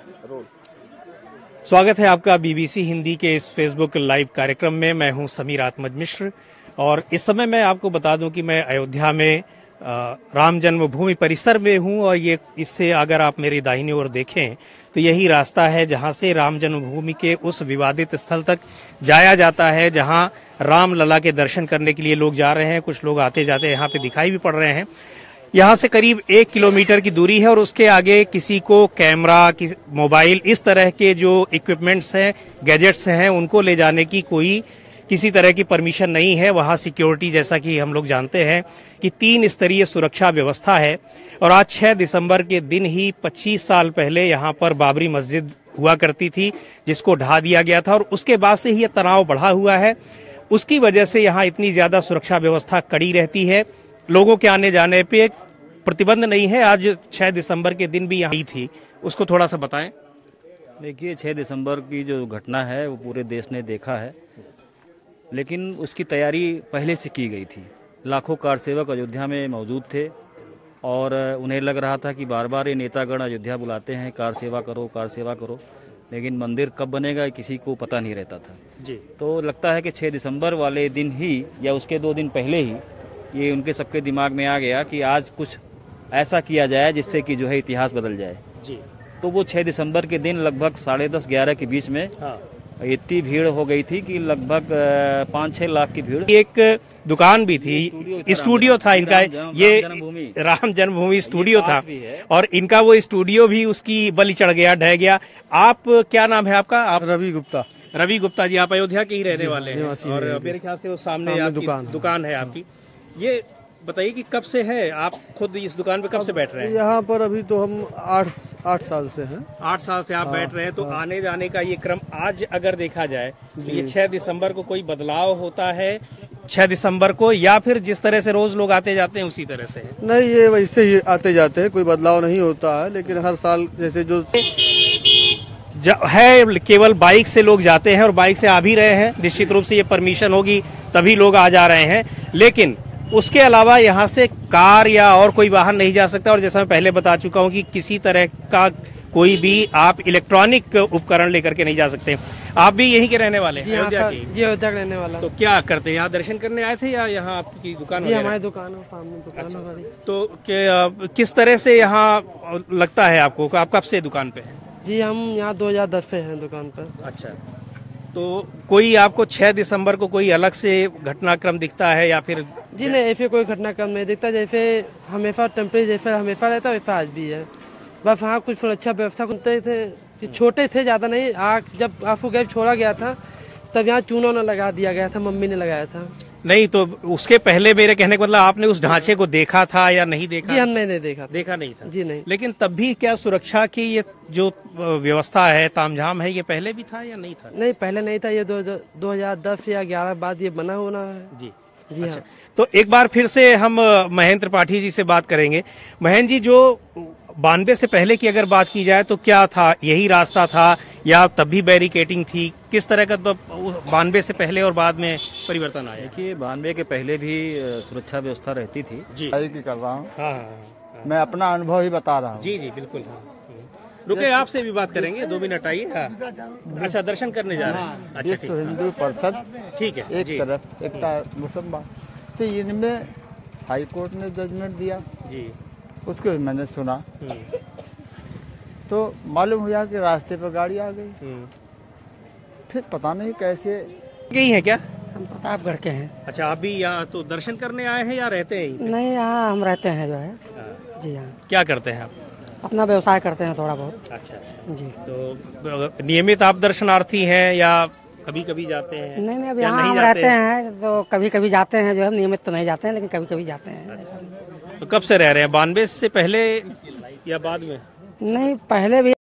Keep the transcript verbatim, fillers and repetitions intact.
स्वागत है आपका बीबीसी हिंदी के इस फेसबुक लाइव कार्यक्रम में। मैं हूं समीर आत्मज मिश्र और इस समय मैं आपको बता दूं कि मैं अयोध्या में राम जन्मभूमि परिसर में हूं और ये इससे अगर आप मेरी दाहिनी ओर देखें तो यही रास्ता है जहां से राम जन्मभूमि के उस विवादित स्थल तक जाया जाता है, जहां राम लला के दर्शन करने के लिए लोग जा रहे हैं। कुछ लोग आते जाते यहाँ पे दिखाई भी पड़ रहे हैं। यहाँ से करीब एक किलोमीटर की दूरी है और उसके आगे किसी को कैमरा, किसी मोबाइल, इस तरह के जो इक्विपमेंट्स हैं, गैजेट्स हैं, उनको ले जाने की कोई किसी तरह की परमिशन नहीं है। वहाँ सिक्योरिटी, जैसा कि हम लोग जानते हैं कि तीन स्तरीय सुरक्षा व्यवस्था है। और आज छह दिसंबर के दिन ही पच्चीस साल पहले यहाँ पर बाबरी मस्जिद हुआ करती थी, जिसको ढा दिया गया था और उसके बाद से ही ये तनाव बढ़ा हुआ है। उसकी वजह से यहाँ इतनी ज्यादा सुरक्षा व्यवस्था कड़ी रहती है। लोगों के आने जाने पे प्रतिबंध नहीं है। आज छह दिसंबर के दिन भी यहाँ थी, उसको थोड़ा सा बताएं। देखिए, छह दिसंबर की जो घटना है वो पूरे देश ने देखा है, लेकिन उसकी तैयारी पहले से की गई थी। लाखों कार सेवक अयोध्या में मौजूद थे और उन्हें लग रहा था कि बार बार ये नेतागण अयोध्या बुलाते हैं, कार सेवा करो, कार सेवा करो, लेकिन मंदिर कब बनेगा किसी को पता नहीं रहता था जी। तो लगता है कि छह दिसंबर वाले दिन ही या उसके दो दिन पहले ही ये उनके सबके दिमाग में आ गया कि आज कुछ ऐसा किया जाए जिससे कि जो है इतिहास बदल जाए जी। तो वो छह दिसंबर के दिन लगभग साढ़े दस ग्यारह के बीच में हाँ। इतनी भीड़ हो गई थी कि लगभग पाँच छह लाख की भीड़। एक दुकान भी थी, स्टूडियो, स्टूडियो था इनका, ये राम जन्मभूमि स्टूडियो था और इनका वो स्टूडियो भी उसकी बलि चढ़ गया, ढह गया। आप, क्या नाम है आपका? आप रवि गुप्ता। रवि गुप्ता जी, आप अयोध्या के ही रहने वाले हैं और मेरे ख्याल से वो सामने, सामने दुकान दुकान है आपकी। ये बताइए कि कब से है आप खुद इस दुकान पे, कब से बैठ रहे हैं यहाँ पर? अभी तो हम आठ आठ साल से हैं। आठ साल से आप हाँ, बैठ रहे हैं। तो हाँ। आने जाने का ये क्रम आज अगर देखा जाए तो ये छह दिसंबर को कोई बदलाव होता है छह दिसंबर को, या फिर जिस तरह से रोज लोग आते जाते हैं उसी तरह से है? नहीं, ये वैसे ही आते जाते हैं, कोई बदलाव नहीं होता है। लेकिन हर साल जैसे जो है केवल बाइक से लोग जाते हैं और बाइक से आ भी रहे हैं। निश्चित रूप से ये परमिशन होगी तभी लोग आ जा रहे हैं, लेकिन उसके अलावा यहाँ से कार या और कोई वाहन नहीं जा सकता। और जैसा मैं पहले बता चुका हूँ कि किसी तरह का कोई भी आप इलेक्ट्रॉनिक उपकरण लेकर के नहीं जा सकते। आप भी यहीं के रहने वाले हैं? अयोध्या की? जी, अयोध्या के रहने वाला। तो क्या करते हैं यहाँ? दर्शन करने आए थे या यहाँ आपकी दुकान? जी, हमारी दुकान है, सामने दुकान है हमारी। तो किस तरह से यहाँ लगता है आपको? आप कब से दुकान पे हैं? जी, हम यहाँ दो हजार दस से हैं दुकान पर। अच्छा, तो कोई आपको छह दिसंबर को कोई अलग से घटनाक्रम दिखता है या फिर? जी नहीं, ऐसे कोई घटनाक्रम नहीं दिखता। जैसे हमेशा टेम्परेचर जैसा हमेशा रहता है वैसा आज भी है। बस वहाँ कुछ सुरक्षा व्यवस्था करते थे कि छोटे थे, ज्यादा नहीं। आग जब आपको गैस छोड़ा गया था तब यहाँ चूना न लगा दिया गया था, मम्मी ने लगाया था। नहीं, तो उसके पहले मेरे कहने का मतलब आपने उस ढांचे को देखा था या नहीं देखा? जी, हमने नहीं देखा था। देखा नहीं था जी, नहीं। लेकिन तब भी क्या सुरक्षा की ये जो व्यवस्था है, तामझाम है, ये पहले भी था या नहीं था? नहीं, पहले नहीं था। ये दो हजार दस या ग्यारह बाद ये बना होना है जी। जी अच्छा। हाँ। तो एक बार फिर से हम महेंद्र त्रिपाठी जी से बात करेंगे। महेंद्र जी, जो बानवे से पहले की अगर बात की जाए तो क्या था? यही रास्ता था या तब भी बैरिकेटिंग थी? किस तरह का तो बानवे से पहले और बाद में परिवर्तन आया? देखिए, बानवे के पहले भी सुरक्षा व्यवस्था रहती थी जी। की कर रहा हूँ हाँ, हाँ, मैं अपना अनुभव ही बता रहा हूँ। जी जी बिल्कुल। रुके, आपसे भी बात करेंगे, दो मिनट आइए। अच्छा, दर्शन करने जा रहे हैं? अच्छा, विश्व हिंदू परिषद ठीक है, एक तरफ एक मुसलमान, तो इनमें हाई कोर्ट ने जजमेंट दिया जी, उसको मैंने सुना तो मालूम हुआ कि रास्ते पर गाड़ी आ गई। फिर पता नहीं कैसे गई है। क्या? हम प्रतापगढ़ के हैं। अच्छा, आप भी यहाँ तो दर्शन करने आए हैं या रहते हैं? नहीं, यहाँ हम रहते हैं जो है जी। हाँ। क्या करते हैं आप? अपना व्यवसाय करते हैं थोड़ा बहुत। अच्छा अच्छा जी। तो नियमित आप दर्शनार्थी हैं या कभी कभी जाते हैं? नहीं नहीं, अब यहाँ हम रहते हैं तो कभी कभी जाते हैं जो है, नियमित तो नहीं जाते हैं लेकिन कभी कभी जाते हैं। तो कब से रह रहे हैं? बानवे से पहले या बाद में? नहीं, पहले भी